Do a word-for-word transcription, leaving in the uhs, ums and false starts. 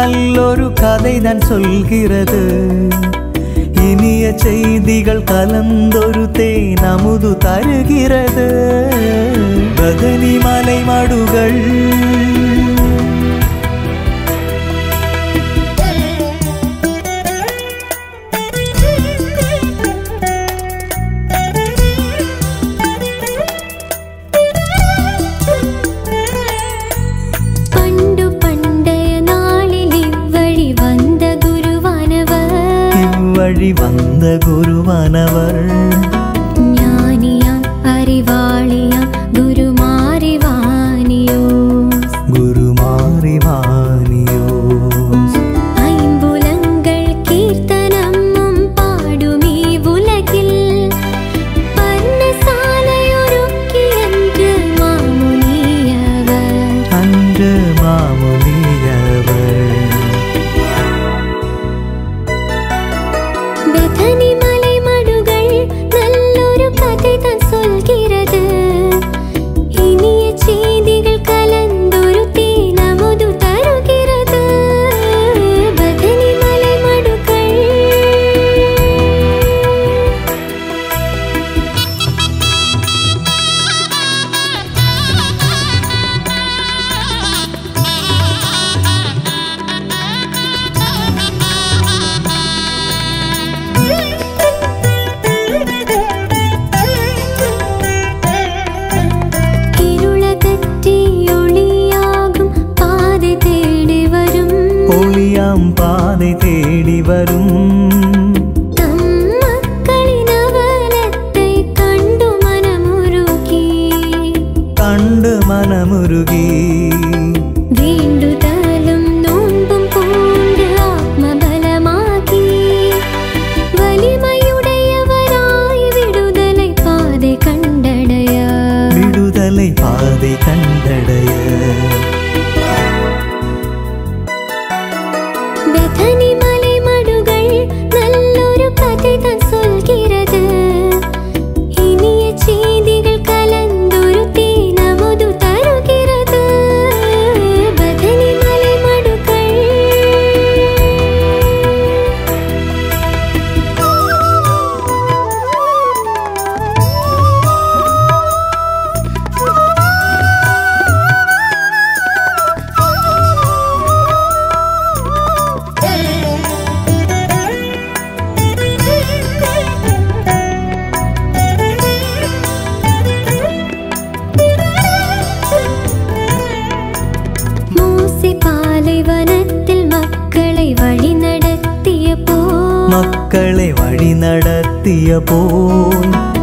நல்லொரு கதைதான் சொல்கிறது. இனிய செய்திகள் கலந்தொரு தேன் அமுது தருகிறது. பதனி மலை மடுகள் வழி வந்த குருவானவர். ஞானியாம் அறிவாளியாம் குருமாரிவாணியோ குருமாரிவாணியோ. ஐம்புலங்கள் கீர்த்தனமும் பாடுமீ உலகில் பர்ணசாலையொருக்கி அன்று மாமுனியவர். அன்று மாமுனியவர். பெதனி மலை மடுகள் நல்லொரு கதைதான் சொல்கிறது. இனிய செய்திகள் கலந்தொரு தேன் அமுது தருகிறது. பெதனி மலை மடுகள். ஒளியாம் பாதை தேடி வரும். தம் மக்களின் அவலத்தை கண்டு மனமுருகி கண்டு மனமுருகி வேண்டுதலும் நோன்பும் பூண்டு ஆத்மபலமாகி வலிமையுடையவராய் விடுதலை பாதை கண்டடைய விடுதலை பாதை கண்டடைய. பெதனி மலை மடுகள் நல்லொரு கதைதான் சொல்கிறது. இனிய செய்திகள் கலந்தொரு தேன் அமுது தருகிறது. பெதனி மலை மடுகள். மோசே பாலைவனத்தில் மக்களை வழி நடத்திய போ மக்களை வழி நடத்திய போல்